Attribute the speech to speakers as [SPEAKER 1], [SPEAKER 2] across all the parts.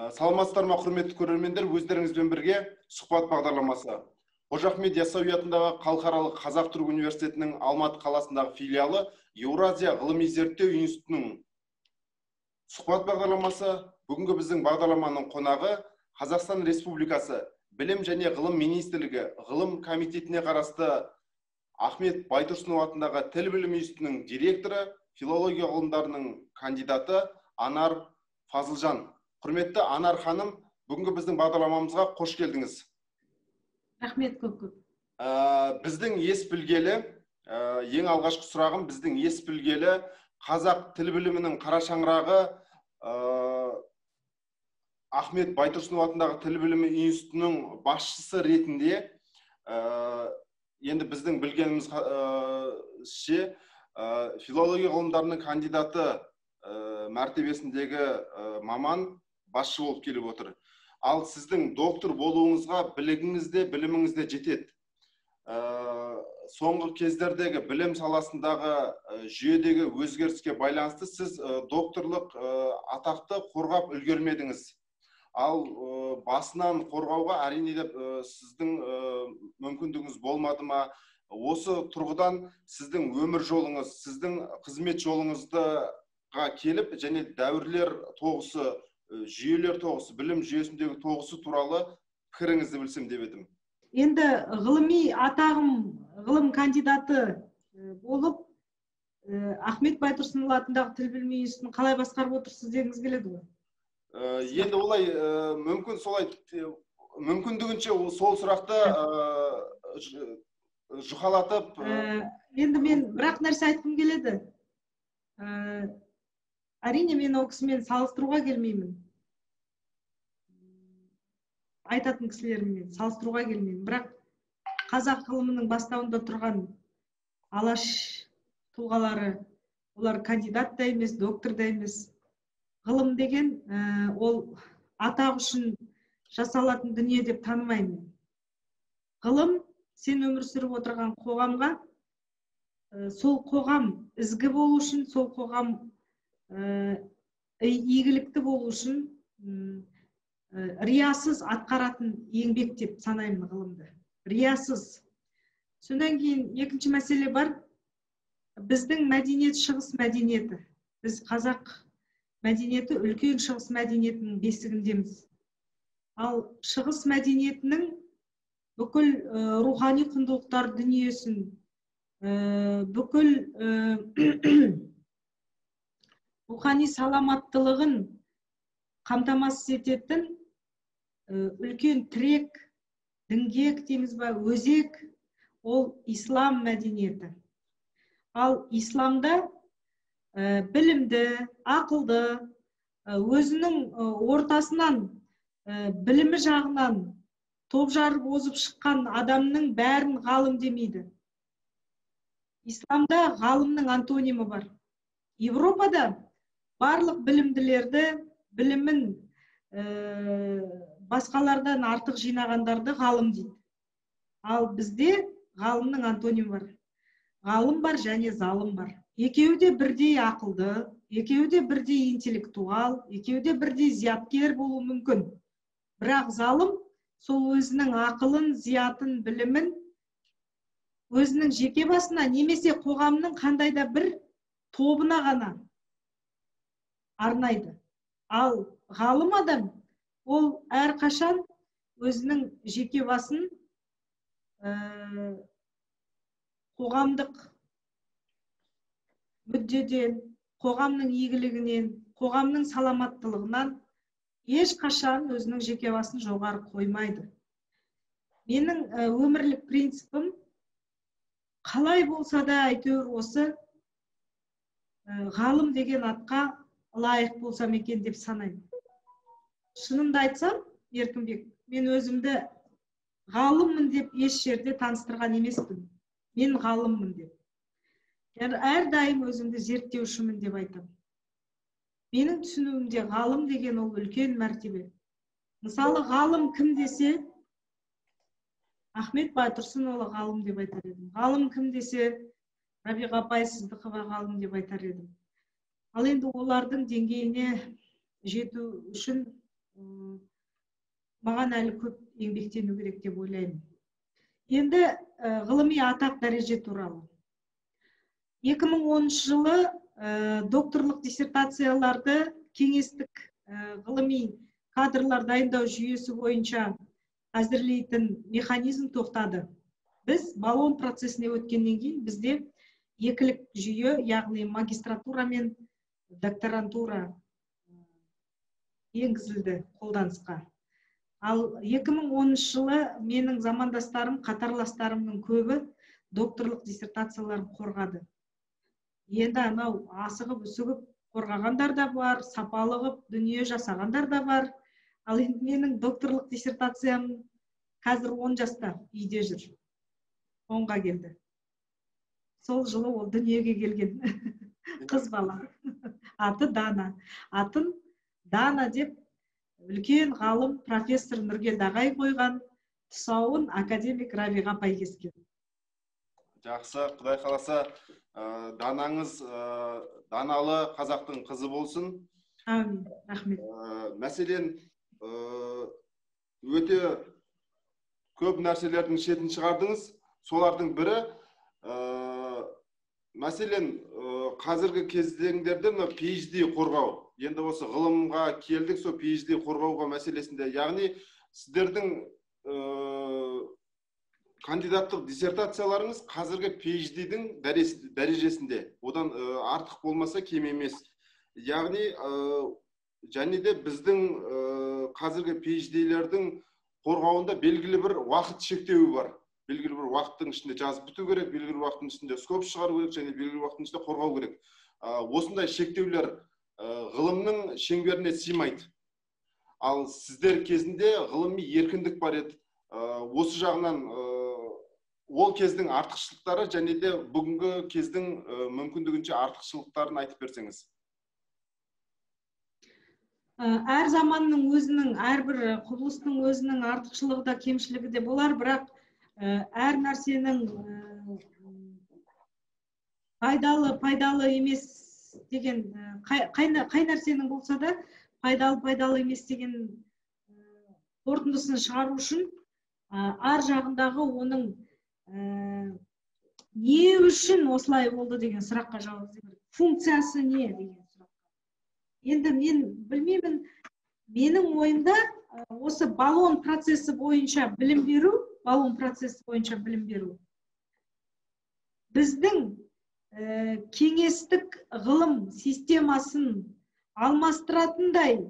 [SPEAKER 1] Саламатсыздар ма, құрметті көрермендер, өздеріңізбен бірге сұхбат бағдарламасы. Қожа Ахмет Яссауи атындағы Халықаралық Қазақ-Түрік университетінің Алматы қаласындағы филиалы Еуразия ғылыми зерттеу институтының сұхбат бағдарламасы. Бүгінгі біздің бағдарламаның қонағы Қазақстан Республикасы Білім және ғылым министрлігі ғылым комитетіне қарасты Ахмет Байтұрсынов атындағы Тіл білім институтының директоры, филология ғылымдарының кандидаты Анар Фазылжан. Құрметті Анар ханым, бүгінгі біздің бағдарламамызға қош келдіңіз.
[SPEAKER 2] Рахмет көп.
[SPEAKER 1] Біздің ес білгелі, ең алғашқы сұрағым, біздің ес білгелі қазақ тіл білімінің қара шаңырағы Ахмет Байтұрсынов атындағы Тіл білімі институтының басшысы ретінде, енді біздің білгенімізше филология ғылымдарының кандидаты мәртебесіндегі маман басшы болып келіп отыр. Ал сіздің доктор болуыңызға білігіңізде, біліміңізде жетеді. Соңғы кездердегі білім саласындағы жүйедегі өзгеріске байланысты сіз докторлық атақты қорғап үлгермедіңіз. Ал басынан қорғауға әрине деп сіздің мүмкіндігіңіз болмады ма? Осы тұрғыдан сіздің өмір жолыңыз, сіздің қызмет жолыңызға келіп, және дәуірлер тоғысы, жүйелер тоғысы, білім жүйесіндегі тоғысы туралы пікіріңізді білсем деп едім.
[SPEAKER 2] Енді ғылыми атағым ғылым кандидаты болып, Ахмет Байтұрсынов атындағы Тіл білім институтын қалай басқарып отырсыз дегіңіз келеді ғой?
[SPEAKER 1] Енді олай мүмкін солай мүмкіндігінше сол сұрақты жұқалатып.
[SPEAKER 2] Енді мен бірақ нәрсе айтқым келеді. Әрине мен ол кісімен салыстыруға келмеймін. Айтатын кісілермен салыстыруға келмеймін. Бірақ қазақ ғылымының бастауында тұрған алаш тұлғалары, олар кандидат та емес, доктор да емес. Ғылым деген ол атақ үшін жасалатын дүние деп танымаймын. Ғылым сен өмір сүріп отырған қоғамға, сол қоғам ізгі болу үшін, сол қоғам игілікті болу үшін риясыз атқаратын еңбек деп санаймын ғылымды. Риясыз. Содан кейін екінші мәселе бар. Біздің мәдениет шығыс мәдениеті. Біз қазақ мәдениеті үлкен шығыс мәдениетінің бесігіндеміз. Ал шығыс мәдениетінің бүкіл рухани құндылықтар дүниесін, бүкіл рухани саламаттылығын қамтамасыз ететін үлкен тірек, діңгек дейміз ба, өзек, ол ислам мәдениеті. Ал исламда білімді, ақылды, өзінің ортасынан, білімі жағынан топ жарып озып шыққан адамның бәрін ғалым демейді. Исламда ғалымның антонимі бар. Европада барлық білімділерді, білімін басқалардан артық жинағандарды ғалым дейді. Ал бізде ғалымның антонимі бар. Ғалым бар және залым бар. Екеуі де бірдей ақылды, екеуі де бірдей интеллектуал, екеуі де бірдей зияткер болуы мүмкін. Бірақ залым сол өзінің ақылын, зиятын, білімін өзінің жеке басына немесе қоғамның қандай да бір тобына ғана арнайды. Ал ғалым адам ол әрқашан өзінің жеке басын қоғамдық мүддеден, қоғамның игілігінен, қоғамның саламаттылығынан ешқашан өзінің жеке басын жоғары қоймайды. Менің өмірлік принципім қалай болса да әйтеуір осы ғалым деген атқа лайық болсам екен деп санаймын. Шынымды айтсам, Еркінбек, мен өзімді ғалыммын деп еш жерде таныстырған емеспін. Мен ғалыммын деп. Әрдайым өзімді зерттеушімін деп айтамын. Менің түсінуімде ғалым деген ол үлкен мәртебе. Мысалы, ғалым кім десе, Ахмет Байтұрсынұлы ғалым деп айтар едім. Ғалым кім десе, Рабиға апай Сыздықова ғалым деп айтар едім. Ал енді олардың деңгейіне жету үшін маған әлі көп еңбектену керек деп ойлаймын. Енді ғылыми атақ дәреже туралы. 2010 жылы докторлық диссертацияларды кеңестік ғылыми кадрлар дайындау жүйесі бойынша әзірлейтін механизм тоқтады. Біз баллон процесіне өткеннен кейін бізде екілік жүйе, яғни магистратура мен докторантура енгізілді қолданысқа. Ал 2010 жылы менің замандастарым, қатарластарымның көбі докторлық диссертацияларын қорғады. Енді анау асығып үсігіп қорғағандар да бар, сапалығып дүние жасағандар да бар. Ал енді менің докторлық диссертациям қазір 10 жаста үйде жүр. 10-ға келді. Сол жылы ол дүниеге келген қыз бала. Аты Дана. Атын Дана деп үлкен ғалым профессор Нұргелді ағай қойған, тұсауын академик Рабиға апай кескен.
[SPEAKER 1] Жақсы, Құдай қаласа, данаңыз даналы қазақтың қызы болсын.
[SPEAKER 2] Амин, рахмет.
[SPEAKER 1] Мәселен, өте көп нәрселердің шетін шығардыңыз. Солардың бірі, мәселен, қазіргі кездерде PhD қорғау. Енді осы ғылымға келдік, сол PhD қорғауға мәселесінде. Яғни, сіздердің кандидаттық диссертацияларыңыз қазіргі PhD-дің дәрежесінде. Одан артық болмаса кем емес. Яғни, және де біздің қазіргі PhD-лердің қорғауында белгілі бір уақыт шектеуі бар. Белгілі бір уақыттың ішінде жазып біту керек, белгілі бір уақыттың ішінде скоп шығару керек, және белгілі бір уақыттың ішінде қорғау керек. Осындай шектеулер ғылымның шеңберіне сыймайды. Ал сіздер кезінде ғылыми еркіндік бар еді. Осы жағынан ол кездің артықшылықтары және де бүгінгі кездің мүмкіндігінше артықшылықтарын айтып берсеңіз.
[SPEAKER 2] Әр заманның өзінің, әрбір құбылыстың өзінің артықшылығы да кемшілігі де болар, бірақ әр нәрсенің пайдалы емес деген, қай нәрсенің болса да пайдалы емес деген қорытындысын шығару үшін ар жағындағы оның не үшін осылай болды деген сұраққа жауап іздеу керек. Функциясы не деген сұраққа. Енді мен білмеймін, менің ойымда осы баллон процесі бойынша білім беру, біздің кеңестік ғылым системасын алмастыратындай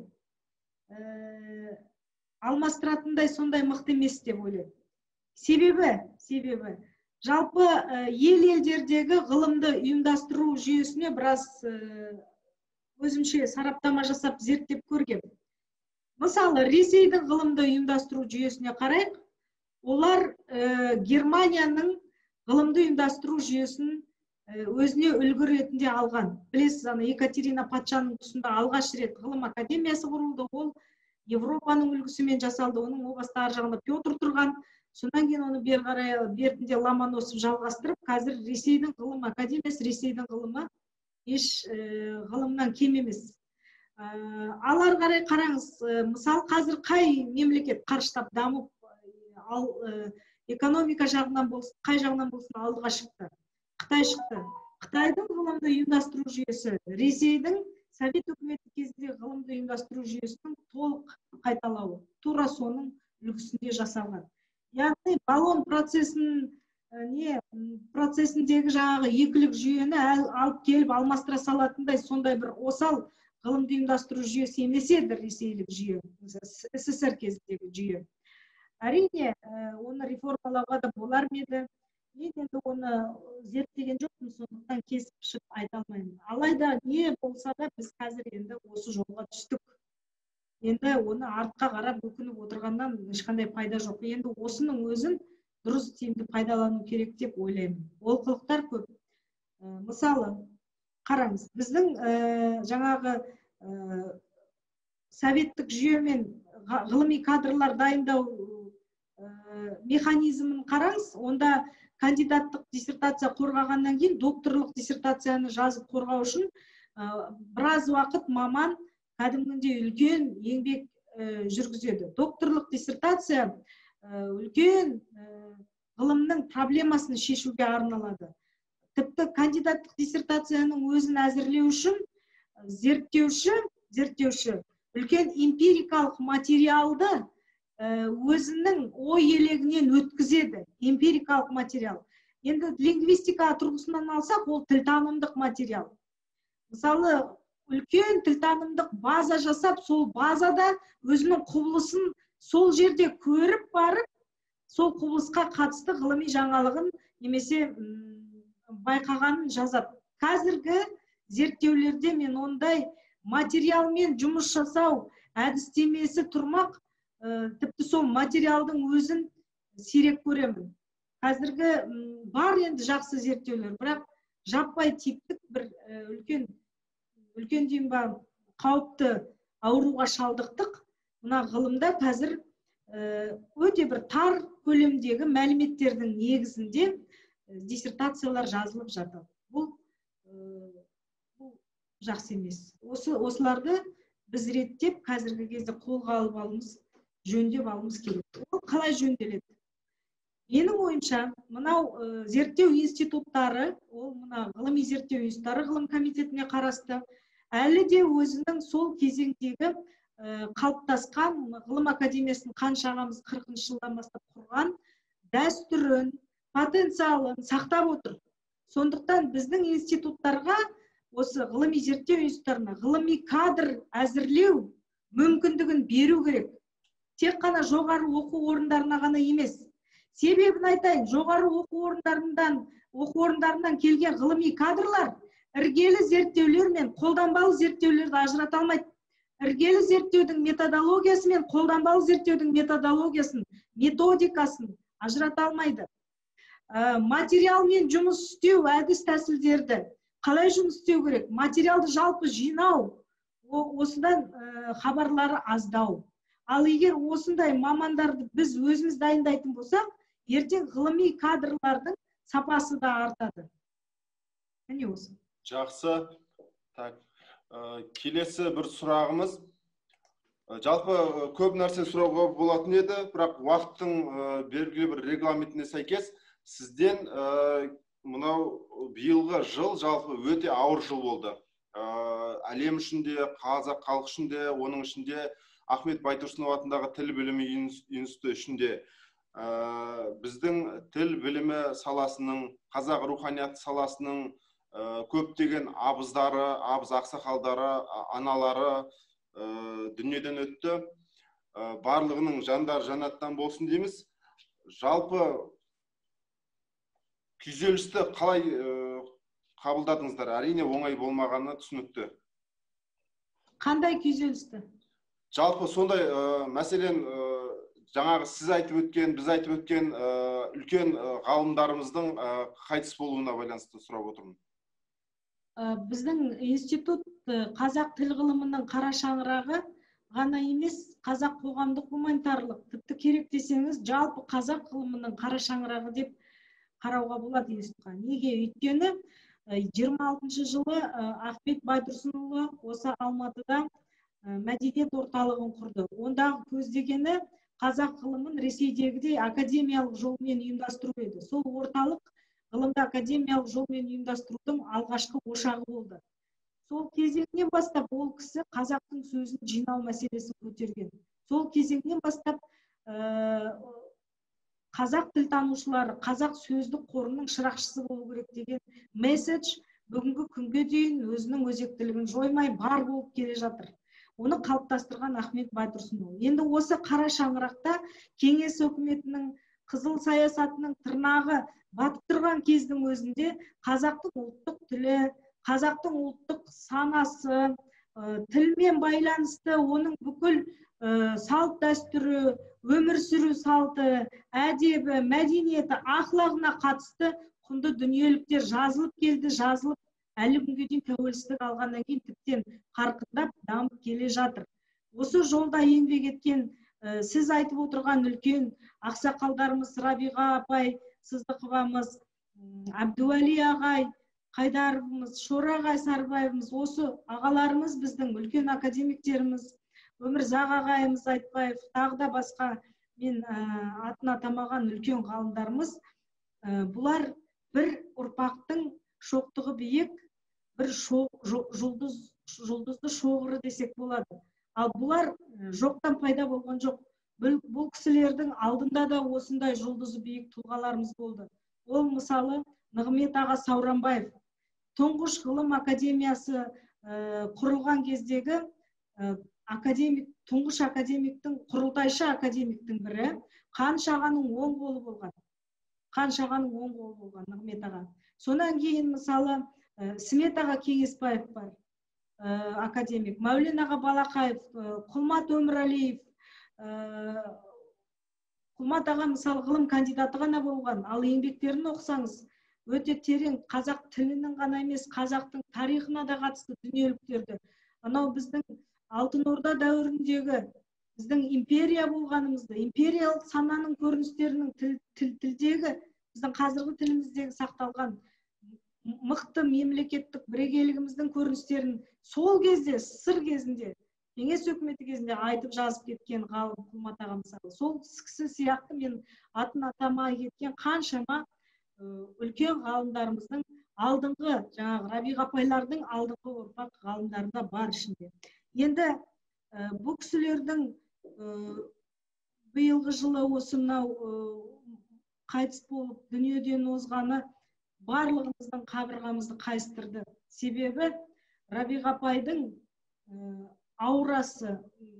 [SPEAKER 2] сондай мықты емес деп ойлаймын. Себебі жалпы елдердегі ғылымды ұйымдастыру жүйесіне біраз өзімше сараптама жасап зерттеп көргем. Мысалы, Ресейдің ғылымды ұйымдастыру жүйесіне қарайық, олар Германияның ғылымды ұйымдастыру жүйесін өзіне үлгі ретінде алған. Білесіз, Екатерина патшаның тұсында алғаш рет ғылым академиясы құрылды, ол Европаның үлгісімен жасалды, оның о баста ар жағында Петр тұрған, содан кейін оны бертінде Ломоносов жалғастырып, қазір Ресейдің ғылым академиясы, Ресейдің ғылымы еш ғылымнан кем емес. Алар қарай қараңыз, мысалы қазір қай мемлекет қарыштап дамып, экономика жағынан болсын, қай жағынан болсын алдыға шықты? Қытай шықты. Қытайдың ғылымды ұйымдастыру жүйесі, Ресейдің Совет үкіметі кезінде ғылымды ұйымдастыру жүйесінің толық қайталауы, тура соның үлгісінде жасалған. Яғни баллон процесіндегі жаңағы екілік жүйені алып келіп алмастыра салатындай сондай бір осал ғылымды ұйымдастыру жүйесі емес еді ресейлік жүйе, СССР кезіндегі жүйе. Әрине, оны реформалауға да болар ма еді? Мен енді оны зерттеген жоқпын, сондықтан кесіп пішіп айта алмаймын. Алайда не болса да біз қазір енді осы жолға түстік. Енді оны артқа қарап өкініп отырғаннан ешқандай пайда жоқ. Енді осының өзін дұрыс тиімді пайдалану керек деп ойлаймын. Олқылықтар көп. Мысалы, қараңыз, біздің жаңағы советтік жүйемен ғылыми кадрлар дайындау механизмін қараңыз, онда кандидаттық диссертация қорғағаннан кейін докторлық диссертацияны жазып қорғау үшін біраз уақыт маман кәдімгідей үлкен еңбек жүргізеді. Докторлық диссертация үлкен ғылымның проблемасын шешуге арналады. Тіпті кандидаттық диссертацияның өзін әзірлеу үшін зерттеуші үлкен эмпирикалық материалды өзінің ой елегінен өткізеді. Эмпирикалық материал. Енді лингвистика тұрғысынан алсақ, ол тілтанымдық материал. Мысалы, үлкен тілтанымдық база жасап, сол базада өзінің құбылысын сол жерде көріп барып, сол құбылысқа қатысты ғылыми жаңалығын немесе байқағанын жазады. Қазіргі зерттеулерде мен ондай материалмен жұмыс жасау әдістемесі тұрмақ, тіпті сол материалдың өзін сирек көремін. Қазіргі бар енді жақсы зерттеулер, бірақ жаппай типтік бір үлкен дейін ба қауіпті ауруға шалдықтық. Мына ғылымда қазір өте бір тар көлемдегі мәліметтердің негізінде диссертациялар жазылып жатыр. Бұл жақсы емес. Осыларды біз реттеп, қазіргі кезде қолға алып алымыз, жөндеп алымыз керек. Ол қалай жөнделеді? Менің ойымша, мынау зерттеу институттары, ол мына ғылыми зерттеу институттары ғылым комитетіне қарасты, әлі де өзінің сол кезеңдегі қалыптасқан ғылым академиясының қаншағамыз 40-шы жылдан бастап құрған дәстүрін, потенциалын сақтап отыр. Сондықтан біздің институттарға, осы ғылыми зерттеу институттарына ғылыми кадр әзірлеу мүмкіндігін беру керек. Тек қана жоғары оқу орындарына ғана емес. Себебін айтайын, жоғары оқу орындарынан келген ғылыми кадрлар іргелі зерттеулер мен қолданбалы зерттеулерді ажырата алмайды. Іргелі зерттеудің методологиясы мен қолданбалы зерттеудің методологиясын, методикасын ажырата алмайды. Материалмен жұмыс істеу әдіс тәсілдерді қалай жұмыс істеу керек? Материалды жалпы жинау, осыдан хабарлары аздау. Ал егер осындай мамандарды біз өзіміз дайындайтын болсақ, ертең ғылыми кадрлардың сапасы да артады. Міне осы.
[SPEAKER 1] Жақсы. Келесі бір сұрағымыз. Жалпы көп нәрсе сұрауға болатын еді, бірақ уақыттың белгілі бір регламентіне сәйкес сізден мынау биылғы жыл жалпы өте ауыр жыл болды. Әлем ішінде, қазақ халық ішінде, оның ішінде Ахмет Байтұрсынов атындағы тіл білімі институты ішінде біздің тіл білімі саласының, қазақ руханият саласының көптеген абыздары, абыз ақсақалдары, аналары дүниеден өтті. Барлығының жандары жаннаттан болсын дейміз. Жалпы күйзелісті қалай қабылдадыңыздар? Әрине оңай болмағаны түсінікті.
[SPEAKER 2] Қандай күйзелісті?
[SPEAKER 1] Жалпы сондай, мәселен, жаңағы сіз айтып өткен, біз айтып өткен үлкен ғалымдарымыздың қайтыс болуына байланысты сұрап отырмын.
[SPEAKER 2] Біздің институт қазақ тіл ғылымының қара шаңырағы ғана емес, қазақ қоғамдық гуманитарлық, тіпті керек десеңіз, жалпы қазақ ғылымының қара шаңырағы деп қарауға болады институтқа. Неге? Өйткені 26 жылы Ахмет Байтұрсынұлы осы Алматыда мәдениет орталығын құрды. Ондағы көздегені қазақ ғылымын Ресейдегідей академиялық жолмен ұйымдастыру еді. Сол орталық ғылымды академиялық жолмен ұйымдастырудың алғашқы ошағы болды. Сол кезеңнен бастап ол кісі қазақтың сөзін жинау мәселесін көтерген. Сол кезеңнен бастап қазақ тілтанушылары, қазақ сөздік қорының шырақшысы болу керек деген месседж бүгінгі күнге дейін өзінің өзектілігін жоймай бар болып келе жатыр. Оны қалыптастырған Ахмет Байтұрсынұлы. Енді осы қара шаңырақта кеңес өкіметінің қызыл саясатының тырнағы батып тұрған кездің өзінде қазақтың ұлттық тілі, қазақтың ұлттық санасы, тілмен байланысты оның бүкіл салт дәстүрі, өмір сүру салты, әдебі, мәдениеті, ақлағына қатысты құнды дүниеліктер жазылып келді, жазылып әлі күнге дейін тәуелсіздік алғаннан кейін тіптен қарқындап дамып келе жатыр. Осы жолда еңбек еткен сіз айтып отырған үлкен ақсақалдарымыз, Рабиға апай, Сыздықовамыз, Әбдуәли ағай, Қайдаровымыз, Шора ағай, Сарыбаевымыз, осы ағаларымыз біздің үлкен академиктеріміз, Өмірзақ ағайымыз Айтбаев, тағы да басқа мен атын атамаған үлкен ғалымдарымыз, бұлар бір ұрпақтың шоқтығы биік, бір жұлдызды шоғыры десек болады. Ал бұлар жоқтан пайда болған жоқ. Бұл кісілердің алдында да осындай жұлдызы биік тұлғаларымыз болды. Ол мысалы Нығмет аға Сауранбаев, тұңғыш ғылым академиясы құрылған кездегі тұңғыш академиктің, құрылтайшы академиктің бірі, Қаншағаның оң қолы болған. Қаншағаның оң қолы болған Нығмет аға. Сонан кейін мысалы Смет аға Кеңесбаев бар, академик, Мәулен аға Балақаев, Құлмат Өмірәлиев. Құлмат аға мысалы ғылым кандидаты ғана болған, ал еңбектерін оқысаңыз, өте терең, қазақ тілінің ғана емес, қазақтың тарихына да қатысты дүниеліктерді. Анау біздің Алтын Орда дәуіріндегі біздің империя болғанымызды, империялық сананың көріністерінің тілдегі, біздің қазіргі тіліміздегі сақталған мықты мемлекеттік бірегейлігіміздің көріністерін сол кезде, сыр кезінде, Кеңес өкіметі кезінде айтып жазып кеткен ғалым Құлмат аға мысалы. Сол кісі сияқты мен атын атамай кеткен қаншама үлкен ғалымдарымыздың алдыңғы, жаңағы Рабиға апайлардың алдыңғы ұрпақ ғалымдарында бар ішінде. Енді бұл кісілердің биылғы жылы осы мынау қайтыс болып дүниеден озғаны барлығымыздың қабырғамызды қайыстырды. Себебі Рабиға апайдың аурасы,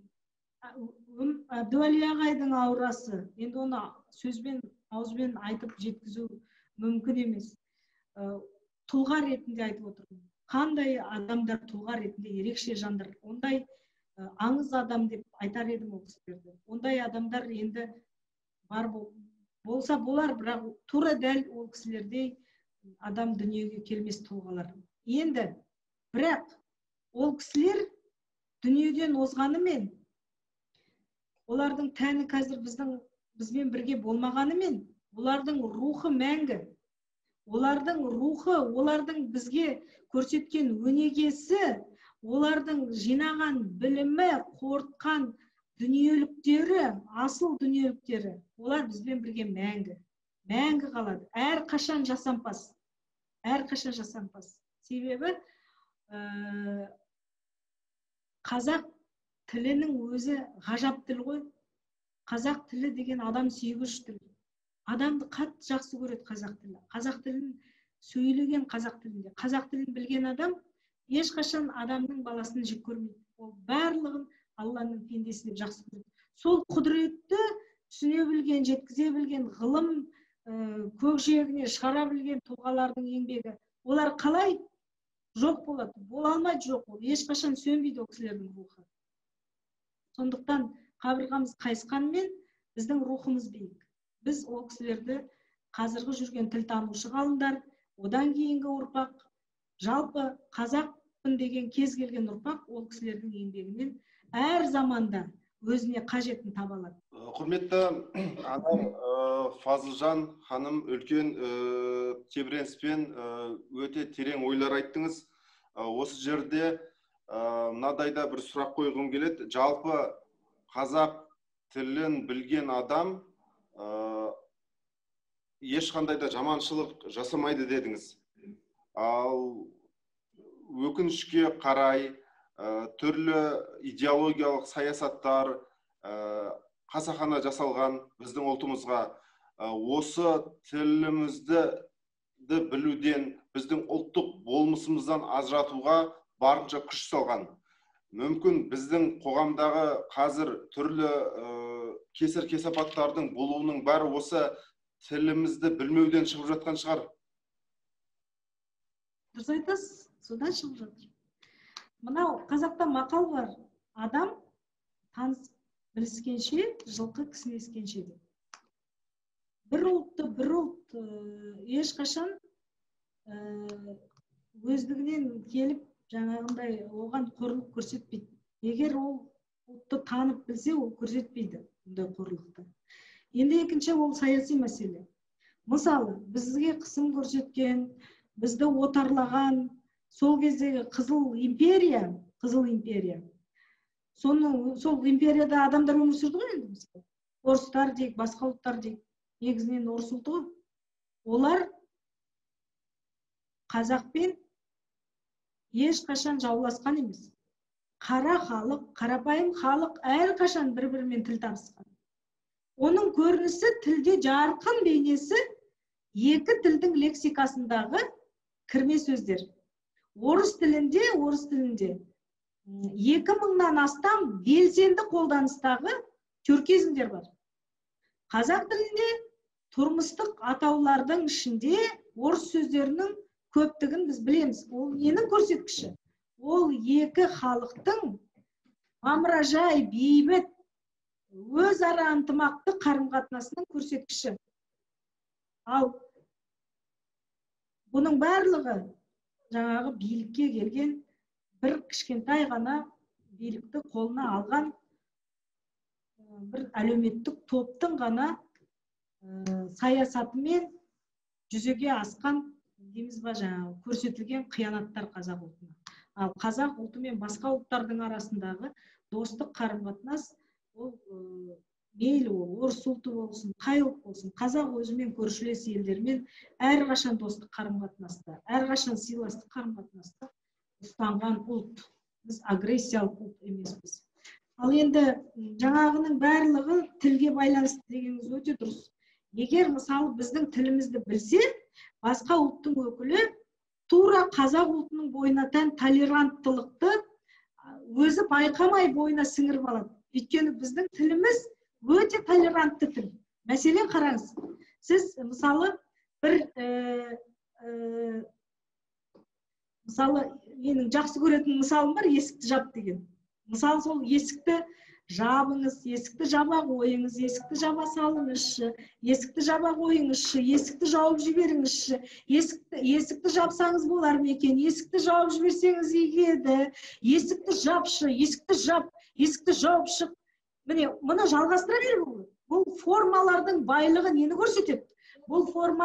[SPEAKER 2] Әбдуәли ағайдың аурасы, енді оны сөзбен, ауызбен айтып жеткізу мүмкін емес. Тұлға ретінде айтып отырмын. Қандай адамдар тұлға ретінде ерекше жандар. Ондай аңыз адам деп айтар едім ол кісілерді. Ондай адамдар енді бар болса болар, бірақ тура дәл ол кісілердей адам дүниеге келмес тұлғалар. Енді бірақ ол кісілер дүниеден озғанымен, олардың тәні қазір бізбен бірге болмағанымен, олардың рухы мәңгі. Олардың рухы, олардың бізге көрсеткен өнегесі, олардың жинаған білімі, қорытқан дүниеліктері, асыл дүниеліктері, олар бізбен бірге мәңгі. Мәңгі қалады. Әрқашан жасампаз. Әрқашан жасампаз. Себебі қазақ тілінің өзі ғажап тіл ғой. Қазақ тілі деген адам сүйгіш тіл. Адамды қатты жақсы көреді қазақ тілі. Қазақ тілін сөйлеген қазақ тілінде. Қазақ тілін білген адам ешқашан адамның баласын жек көрмейді. Ол барлығын Алланың пендесі деп жақсы көреді. Сол құдіретті түсіне білген, жеткізе білген, ғылым көкжиегіне шығара білген тұлғалардың еңбегі. Олар қалай жоқ болады? Бола алмайды жоқ ол. Ешқашан сөнбейді ол кісілердің рухы. Сондықтан қабырғамыз қайысқанмен біздің рухымыз биік. Біз ол кісілерді қазіргі жүрген тіл танушы ғалымдар, одан кейінгі ұрпақ, жалпы қазақпын деген кез келген ұрпақ ол кісілердің еңбегінен әр заманда өзіне қажетін таба алады.
[SPEAKER 1] Құрметті анам Фазылжан ханым, үлкен тебіреніспен өте терең ойлар айттыңыз. Осы жерде мынадайда бір сұрақ қойғым келеді. Жалпы қазақ тілін білген адам ешқандай да жаманшылық жасамайды дедіңіз. Ал өкінішке қарай түрлі идеологиялық саясаттар қасақана жасалған біздің ұлтымызға. Осы тілімізді білуден, біздің ұлттық болмысымыздан ажыратуға барынша күш салған. Мүмкін біздің қоғамдағы қазір түрлі кесір-кесапаттардың болуының бәрі осы тілімізді білмеуден шығып жатқан шығар.
[SPEAKER 2] Дұрыс айтасыз, содан шығып жатыр. Мынау қазақта мақал бар: адам таныс біліскенше, жылқы кісінескенше деп. Бір ұлт ешқашан өздігінен келіп, жаңағындай оған қорлық көрсетпейді. Егер ол ұлтты танып білсе, ол көрсетпейді бұндай қорлықты. Енді екінші ол саяси мәселе. Мысалы, бізге қысым көрсеткен, бізді отарлаған сол кездегі қызыл империя, сол империяда адамдар өмір сүрді ғой енді мысалы. Орыстар дейік, басқа ұлттар дейік, негізінен орыс ұлты ғой. Олар қазақпен ешқашан жауласқан емес. Қара халық, қарапайым халық әрқашан бір-бірімен тіл табысқан. Оның көрінісі тілде жарқын бейнесі екі тілдің лексикасындағы кірме сөздер. Орыс тілінде 2000-нан астам белсенді қолданыстағы түркизмдер бар. Қазақ тілінде тұрмыстық атаулардың ішінде орыс сөздерінің көптігін біз білеміз. Ол ненің көрсеткіші? Ол екі халықтың мамыражай, бейбіт, өзара ынтымақты қарым-қатынасының көрсеткіші. Ал бұның барлығы жаңағы билікке келген бір кішкентай ғана билікті қолына алған бір әлеуметтік топтың ғана саясатымен жүзеге асқан дейміз ба, жаңағы көрсетілген қиянаттар қазақ ұлтына. Ал қазақ ұлты мен басқа ұлттардың арасындағы достық қарым-қатынас ол мейлі ол орыс ұлты болсын, қай ұлт болсын, қазақ өзімен көршілес елдермен әрқашан достық қарым-қатынаста, әрқашан сыйластық қарым-қатынаста ұстанған ұлт. Біз агрессиялық ұлт емеспіз. Ал енді жаңағының барлығы тілге байланысты дегеніңіз өте дұрыс. Егер мысалы біздің тілімізді білсе, басқа ұлттың өкілі тура қазақ ұлтының бойына тән толеранттылықты өзі байқамай бойына сіңіріп алады. Өйткені біздің тіліміз өте толерантты тіл. Мәселен қараңыз, сіз мысалы мысалы менің жақсы көретін мысалым бар, есікті жап деген. Мысалы сол есікті жабыңыз, есікті жаба қойыңыз, есікті жаба салыңызшы, есікті жаба қойыңызшы, есікті жауып жіберіңізші, есікті жапсаңыз болар ма екен, есікті жауып жіберсеңіз егеді, есікті жапшы, есікті жауып шық. Міне, мұны жалғастыра беру ғой. Бұл формалардың байлығы нені көрсетеді? Бұл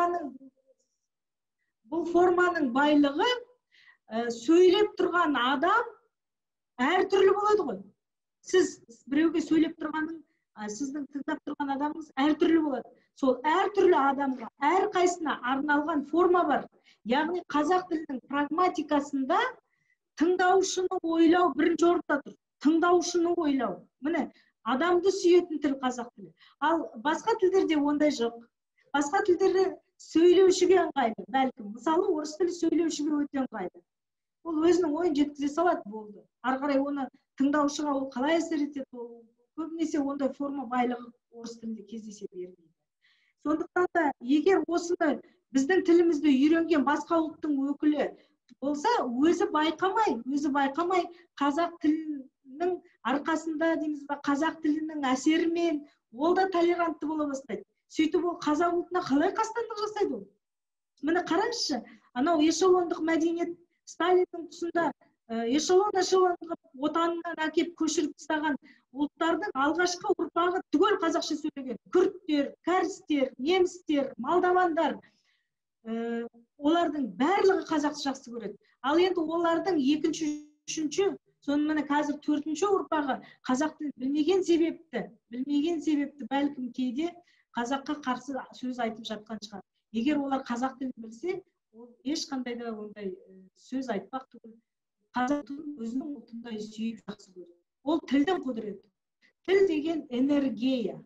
[SPEAKER 2] форманың байлығы сөйлеп тұрған адам әртүрлі болады ғой. Сіз біреуге сөйлеп тұрғаның, сіздің тыңдап тұрған адамыңыз әртүрлі болады. Сол әртүрлі адамға әрқайсына арналған форма бар. Яғни қазақ тілінің прагматикасында тыңдаушыны ойлау бірінші орында тұр. Тыңдаушыны ойлау. Міне, адамды сүйетін тіл қазақ тілі. Ал басқа тілдерде ондай жоқ. Басқа тілдерде сөйлеушіге ыңғайлы, бәлкім. Мысалы, орыс тілі сөйлеушіге өте ыңғайлы. Ол өзінің ойын жеткізе салады, болды. Ары қарай оны тыңдаушыға ол қалай әсер етеді, көбінесе ондай форма байлығы орыс тілінде кездесе бермейді. Сондықтан да егер осындай біздің тілімізді үйренген басқа ұлттың өкілі болса, өзі байқамай қазақ тілінің арқасында дейміз ба, қазақ тілінің әсерімен ол да толерантты бола бастайды. Сөйтіп ол қазақ ұлтына қалай қастандық жасайды ол? Міне қараңызшы, анау эшелондық мәдениет Сталиннің тұсында эшелон отанынан әкеп көшіріп тастаған ұлттардың алғашқы ұрпағы түгел қазақша сөйлеген. Күрттер, кәрістер, немістер, молдавандар, олардың барлығы қазақша жақсы көреді. Ал енді олардың екінші, үшінші, соның міне қазір төртінші ұрпағы қазақ тілін білмеген себепті бәлкім кейде қазаққа қарсы сөз айтып жатқан шығар. Егер олар қазақ тілін білсе, ол ешқандай да ондай сөз айтпақ түгіл. Қазақ тілін өзінің ұлтындай сүйіп жақсы көреді. Ол тілдің құдіреті. Тіл деген энергия.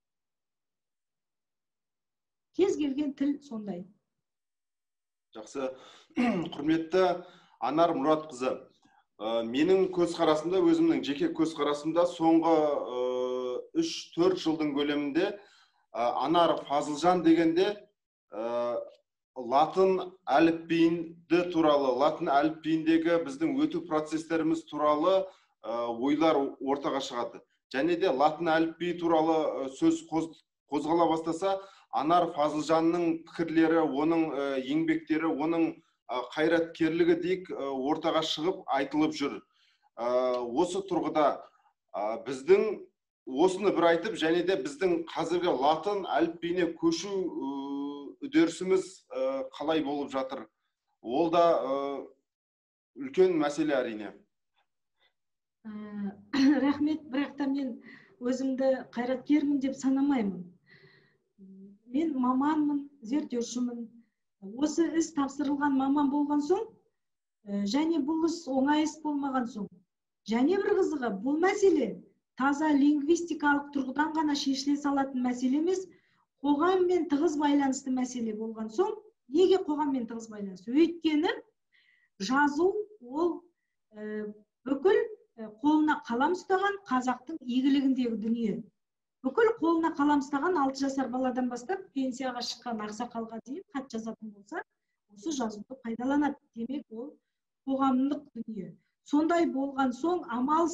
[SPEAKER 2] Кез келген тіл сондай.
[SPEAKER 1] Жақсы. Құрметті Анар Мұратқызы, менің көзқарасымда, өзімнің жеке көзқарасымда соңғы 3-4 жылдың көлемінде Анар Фазылжан дегенде латын әліпбиінде туралы, латын әліпбиіндегі біздің өту процестеріміз туралы ойлар ортаға шығады. Және де латын әліпбиі туралы сөз қозғала бастаса, Анар Фазылжанның пікірлері, оның еңбектері, оның қайраткерлігі дейік ортаға шығып айтылып жүр. Осы тұрғыда біздің осыны бір айтып, және де біздің қазіргі латын әліпбиіне көшу үдерісіміз қалай болып жатыр? Ол да үлкен мәселе әрине.
[SPEAKER 2] рахмет, бірақ та мен өзімді қайраткермін деп санамаймын. Мен маманмын, зерттеушімін. Осы іс тапсырылған маман болған соң, және бұл іс оңай іс болмаған соң, және бір қызығы, бұл мәселе таза лингвистикалық тұрғыдан ғана шешіле салатын мәселе емес, қоғаммен тығыз байланысты мәселе болған соң, неге қоғаммен тығыз байланысты? Өйткені жазу ол бүкіл қолына қалам ұстаған қазақтың игілігіндегі дүние. Бүкіл қолына қалам ұстаған 6 жасар баладан бастап пенсияға шыққан ақсақалға дейін хат жазатын болса, осы жазуды пайдаланады. Демек, ол қоғамдық дүние. Сондай болған соң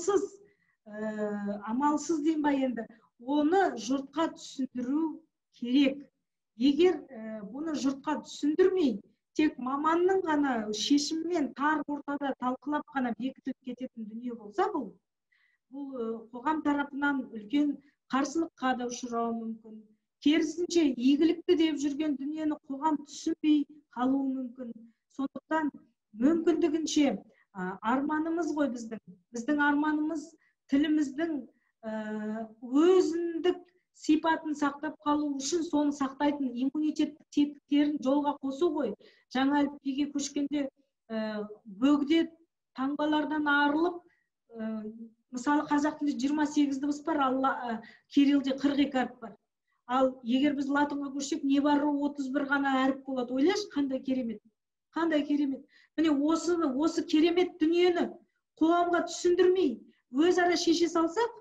[SPEAKER 2] амалсыз дейін ба енді, оны жұртқа түсіндіру керек. Егер бұны жұртқа түсіндірмей, тек маманның ғана шешіммен тар ортада талқылап қана бекітіліп кететін дүние болса, бұл қоғам тарапынан үлкен қарсылыққа да ұшырауы мүмкін. Керісінше, игілікті деп жүрген дүниені қоғам түсінбей қалуы мүмкін. Сондықтан мүмкіндігінше арманымыз ғой біздің арманымыз тіліміздің өзіндік сипатын сақтап қалу үшін соны сақтайтын иммунитеттік тетіктерін жолға қосу ғой. Жаңа әліпбиге көшкенде бөгде таңбалардан арылып, мысалы қазақ тілінде 28 дыбыс бар, ал кириллде 42 әріп бар. Ал егер біз латынға көшсек, небары 31 ғана әріп болады. Ойлашы, қандай керемет. Қандай керемет. Міне осы керемет дүниені қоғамға түсіндірмей, өзара шеше салсақ,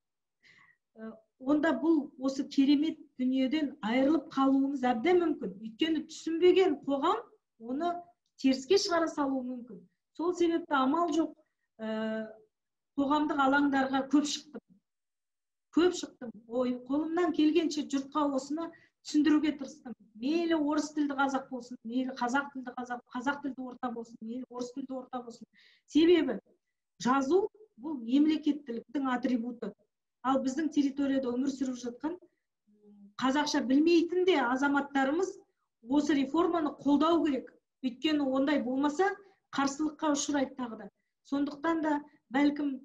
[SPEAKER 2] онда бұл осы керемет дүниеден айырылып қалуымыз әбден мүмкін. Өйткені түсінбеген қоғам оны теріске шығара салуы мүмкін. Сол себепті амал жоқ, қоғамдық алаңдарға көп шықтым. Қолымнан келгенше жұртқа осыны түсіндіруге тырыстым. Мейлі орыс тілді қазақ болсын, мейлі қазақ тілді орта болсын, мейлі орыс тілді орта болсын. Себебі жазу бұл мемлекеттіліктің атрибуты. Ал біздің территорияда өмір сүріп жатқан қазақша білмейтін де азаматтарымыз осы реформаны қолдау керек. Өйткені ондай болмаса қарсылыққа ұшырайды тағы да. Сондықтан да бәлкім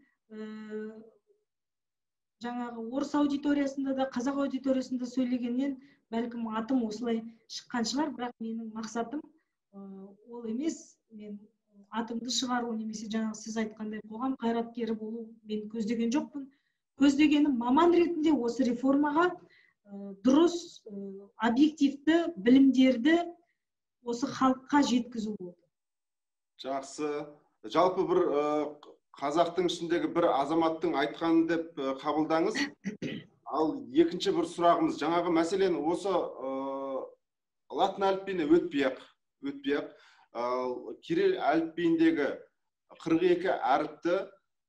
[SPEAKER 2] жаңағы орыс аудиториясында да қазақ аудиториясында сөйлегеннен бәлкім атым осылай шыққан шығар, бірақ менің мақсатым ол емес. Мен атымды шығару немесе жаңағы сіз айтқандай қоғам қайраткері болу мен көздеген жоқпын. Көздегенім маман ретінде осы реформаға дұрыс, объективті білімдерді осы халыққа жеткізу болды.
[SPEAKER 1] Жақсы. Жалпы бір қазақтың ішіндегі бір азаматтың айтқанын деп қабылдаңыз. Ал екінші бір сұрағымыз, жаңағы мәселен осы латын әліпбиіне өтпей-ақ, кирилл әліпбиіндегі 42 әріпті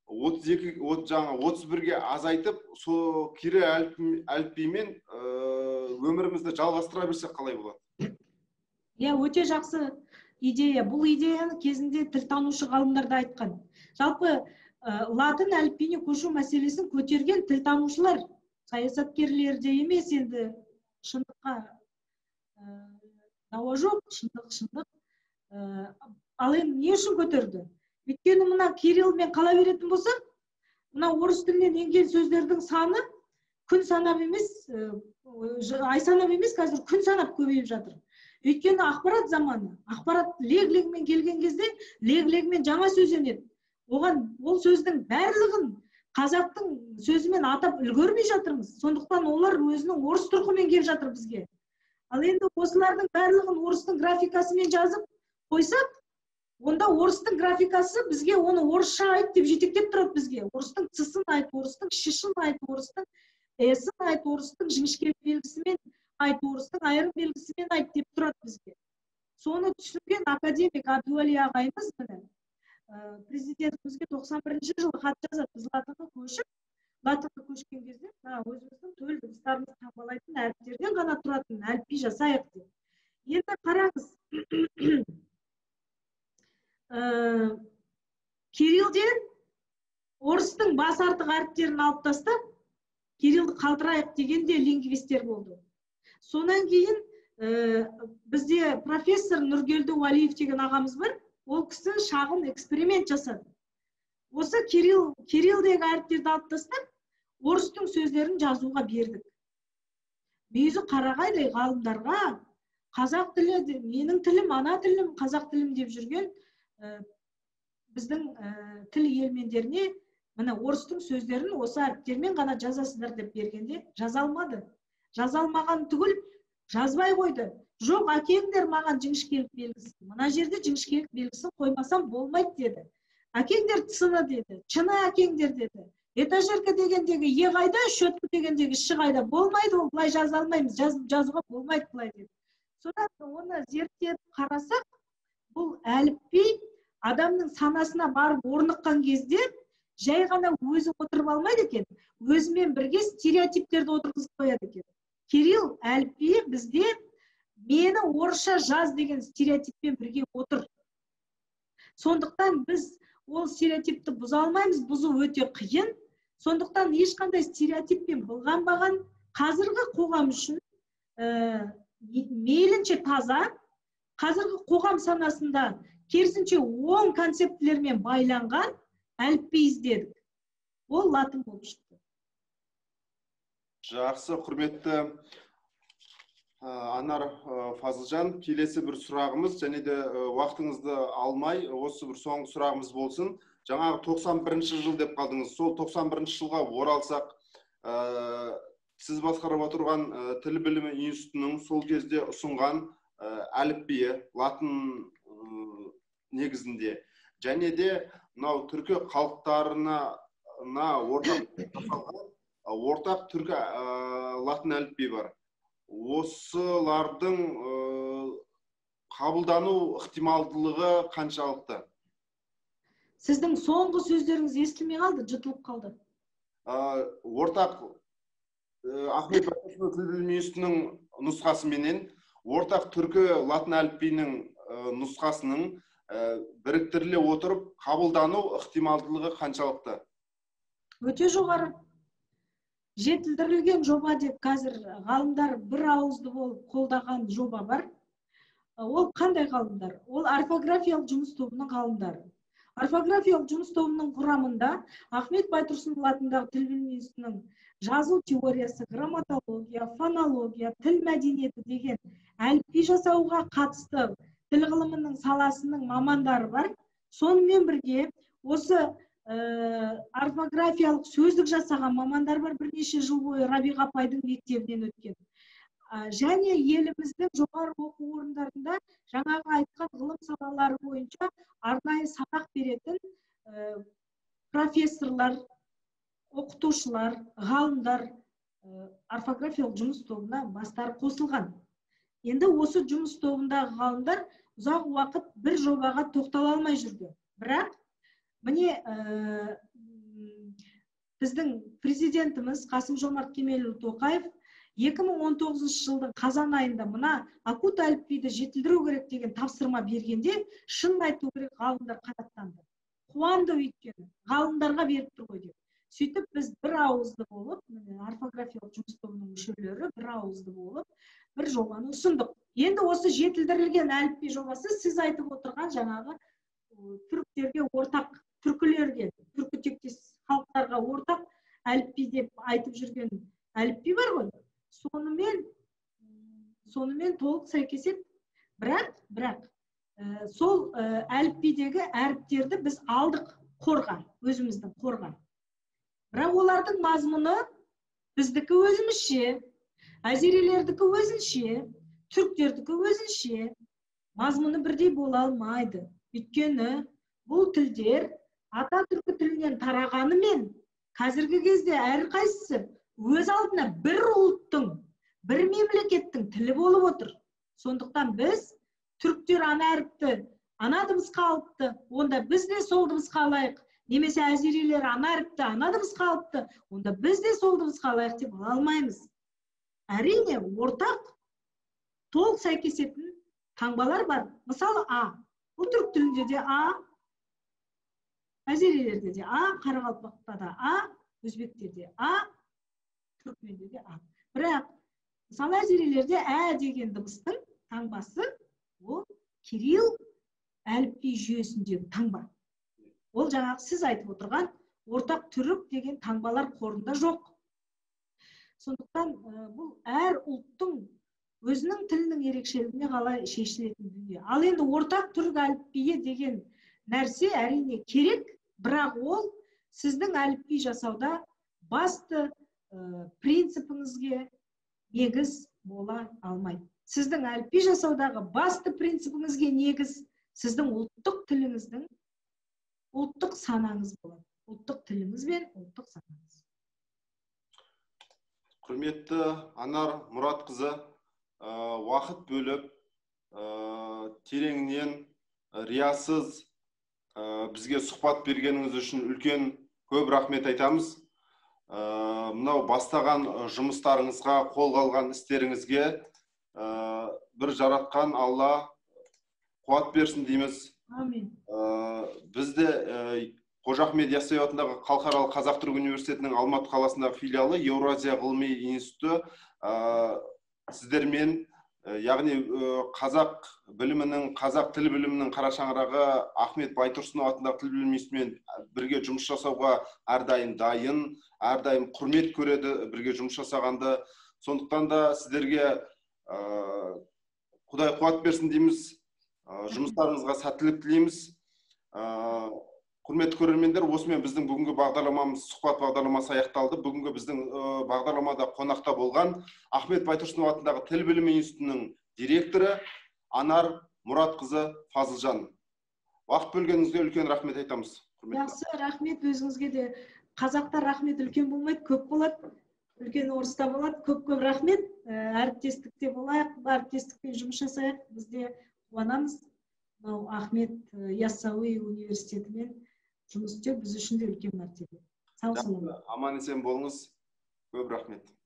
[SPEAKER 1] 31-ге азайтып, сол кирилл әліпбиімен өмірімізді жалғастыра берсек қалай болады?
[SPEAKER 2] Өте жақсы идея. Бұл идеяны кезінде тілтанушы ғалымдар да айтқан. Жалпы латын әліпбиіне көшу мәселесін көтерген тілтанушылар, саясаткерлер де емес, енді шындыққа дауа жоқ, шындық. Ал енді не үшін көтерді? Өйткені мына кириллмен қала беретін болса, мына орыс тілінен енген сөздердің саны күн санап емес, ай санап емес, қазір күн санап көбейіп жатыр. Өйткені ақпарат заманы, ақпарат лег-легімен келген кезде, лег-легімен жаңа сөз енеді. Оған ол сөздің барлығын қазақтың сөзімен атап үлгермей жатырмыз. Сондықтан олар өзінің орыс тұрқымен келіп жатыр бізге. Ал енді осылардың барлығын орыстың графикасымен жазып қойсақ, онда орыстың графикасы бізге оны орысша айт деп жетектеп тұрады бізге. Орыстың цысын айт, орыстың шишын айт, орыстың эсін айт, орыстың жіңішкелік белгісімен айт, орыстың айырым белгісімен айт деп тұрады бізге. Соны түсінген академик Әбдуәли ағайымыз президентімізге 91-ші жылы хат жазады. Біз латынға көшкен кезде өзіміздің төл дыбыстарымызды таңбалайтын әріптерден ғана тұратын әліпби жасайық деп. Енді қараңыз, кириллден орыстың бас артық әріптерін алып тастап, кириллді қалтырайық деген де лингвистер болды. Сонан кейін бізде профессор Нұргелді Уәлиев деген ағамыз бар. Ол кісі шағын эксперимент жасады. Осы кириллдегі әріптерді алып тастап, орыстың сөздерін жазуға бердік. Мүйізі қарағайдай ғалымдарға қазақ тілі, менің тілім, ана тілім, қазақ тілім деп жүрген біздің тіл елмендеріне міне орыстың сөздерін осы әріптермен ғана жазасыздар деп бергенде жаза алмады. Жаза алмаған түгіл жазбай қойды. Жоқ, әкеңдер маған жіңішкелік белгісін. Мына жерде жіңішкелік белгісін қоймасам болмайды деді. Әкеңдер сыны деді. Чыны әкеңдер деді. Этажерка дегендегі е қайда, шөткі дегендегі ші қайда. Болмайды, ол былай жаза алмаймыз. Жазуға болмайды былай деді. Содан оны зерттеп қарасақ, бұл әліпби адамның санасына барып орныққан кезде жай ғана өзі отырып алмайды екен, өзімен бірге стереотиптерді отырғызып қояды екен. Кирилл әліпбиі бізде мені орысша жаз деген стереотиппен бірге отыр. Сондықтан біз ол стереотипті бұза алмаймыз, бұзу өте қиын. Сондықтан ешқандай стереотиппен былғанбаған қазіргі қоғам үшін мейлінше таза, қазіргі қоғам санасында керісінше оң концептілермен байланған әліпби іздедік. Ол латын болып шықты.
[SPEAKER 1] Жақсы, құрметті Анар Фазылжан, келесі бір сұрағымыз, және де уақытыңызды алмай, осы бір соңғы сұрағымыз болсын. Жаңағы 91 жыл деп қалдыңыз. Сол 91 жылға оралсақ, сіз басқарып отырған тіл білімі институтының сол кезде ұсынған әліпбиі латын негізінде, және де мынау түркі халықтарына ортақ түркі латын әліпби бар. Осылардың қабылдану ықтималдылығы қаншалықты?
[SPEAKER 2] Сіздің соңғы сөздеріңіз естілмей қалды, жұтылып қалды.
[SPEAKER 1] Ортақ Ахмет Байтұрсынов тіл білімі институтының нұсқасыменен ортақ түркі латын әліпбиінің нұсқасының біріктіріле отырып қабылдану ықтималдылығы қаншалықты?
[SPEAKER 2] Өте жоғары. Жетілдірілген жоба деп қазір ғалымдар бір ауызды болып қолдаған жоба бар. Ол қандай ғалымдар? Ол орфографиялық жұмыс тобының ғалымдары. Орфографиялық жұмыс тобының құрамында Ахмет Байтұрсынов атындағы тіл білімі институтының жазу теориясы, грамматология, фонология, тіл мәдениеті деген әліпби жасауға қатысты тіл ғылымының саласының мамандары бар. Сонымен бірге осы орфографиялық сөздік жасаған мамандар бар, бірнеше жыл бойы Рабиға апайдың мектебінен өткен. Және еліміздің жоғары оқу орындарында жаңағы айтқан ғылым салалары бойынша арнайы сабақ беретін профессорлар, оқытушылар, ғалымдар орфографиялық жұмыс тобына бастары қосылған. Енді осы жұмыс тобындағы ғалымдар ұзақ уақыт бір жобаға тоқтала алмай жүрді. Бірақ міне біздің президентіміз Қасым-Жомарт Кемелұлы Тоқаев 2019 жылдың қазан айында мына акут әліпбиді жетілдіру керек деген тапсырма бергенде, шын айту керек, ғалымдар қанаттанды. Қуанды, өйткені ғалымдарға беріп тұр ғой деп. Сөйтіп біз бір ауызды болып, орфографиялық жұмыс тобының мүшелері бір ауызды болып, бір жобаны ұсындық. Енді осы жетілдірілген әліпби жобасы сіз айтып отырған жаңағы түріктерге ортақ, түркілерге, түркі тектес халықтарға ортақ әліпби деп айтып жүрген әліпби бар ғой. Сонымен толық сәйкеседі. Бірақ сол әліпбидегі әріптерді біз алдық қорға, өзіміздің қорға. Бірақ олардың мазмұны біздікі өзімізше, әзерелердікі өзінше, түріктердікі өзінше, мазмұны бірдей бола алмайды. Өйткені бұл тілдер ата түркі тілінен тарағанымен қазіргі кезде әрқайсысы өз алдына бір ұлттың, бір мемлекеттің тілі болып отыр. Сондықтан біз түріктер ана әріпті, ана дыбысқа алыпты, онда біз де сол дыбысқа алайық. Немесе әзерелер ана әріпті, ана дыбысқа алыпты, онда біз де сол дыбысқа алайық деп ала алмаймыз. Әрине, ортақ, толық сәйкесетін таңбалар бар. Мысалы А. Бұл түрік тілінде де А, әзерелерде де А, қарақалпақта да А, өзбектерде А, түркменде де А. Бірақ, мысалы әзерелерде Ә деген дыбыстың таңбасы, ол Кирилл әліпби жүйесіндегі таңба. Ол жаңағы сіз айтып отырған ортақ түрік деген таңбалар қорында жоқ. Сондықтан бұл әр ұлттың өзінің тілінің ерекшелігіне қалай шешілетін дүние. Ал енді ортақ түрік әліпбиі деген нәрсе әрине керек, бірақ ол сіздің әліпби жасауда басты принципіңізге негіз бола алмайды. Сіздің әліпби жасаудағы басты принципіңізге негіз сіздің ұлттық тіліңіздің ұлттық санаңыз болады. Ұлттық тіліңіз бен ұлттық санаңыз.
[SPEAKER 1] Құрметті Анар Мұратқызы, уақыт бөліп, тереңінен, риясыз бізге сұхбат бергеніңіз үшін үлкен көп рахмет айтамыз. Мынау бастаған жұмыстарыңызға, қолға алған істеріңізге бір жаратқан Алла қуат берсін дейміз.
[SPEAKER 2] Амин.
[SPEAKER 1] Бізді Қожа Ахмет Яссауи атындағы Халықаралық Қазақ-Түрік университетінің Алматы қаласындағы филиалы Еуразия ғылыми институты сіздермен, яғни қазақ білімінің, қазақ тіл білімінің қара шаңырағы Ахмет Байтұрсынов атындағы тіл білім институтымен бірге жұмыс жасауға әрдайым дайын, әрдайым құрмет көреді бірге жұмыс жасағанды. Сондықтан да сіздерге Құдай қуат берсін дейміз. Жұмыстарыңызға сәттілік тілейміз. Құрметті көрермендер, осымен біздің бүгінгі бағдарламамыз, сұхбат бағдарламасы аяқталды. Бүгінгі біздің бағдарламада қонақта болған Ахмет Байтұрсынов атындағы тіл білімі институтының директоры Анар Мұратқызы Фазылжан. Уақыт бөлгеніңізге үлкен рахмет айтамыз.
[SPEAKER 2] Жақсы, рахмет. Өзіңізге де. Қазақта рахмет үлкен болмайды, көп болады. Үлкен орыста болады. Көп-көп рахмет. Әріптестікте болайық, әріптестікпен жұмыс жасайық. Бізде қуанамыз. Ахмет Яссауи университетімен жұмыс істеу біз үшін де үлкен мәртебе. Сау саламат.
[SPEAKER 1] Аман есен болыңыз. Көп рахмет.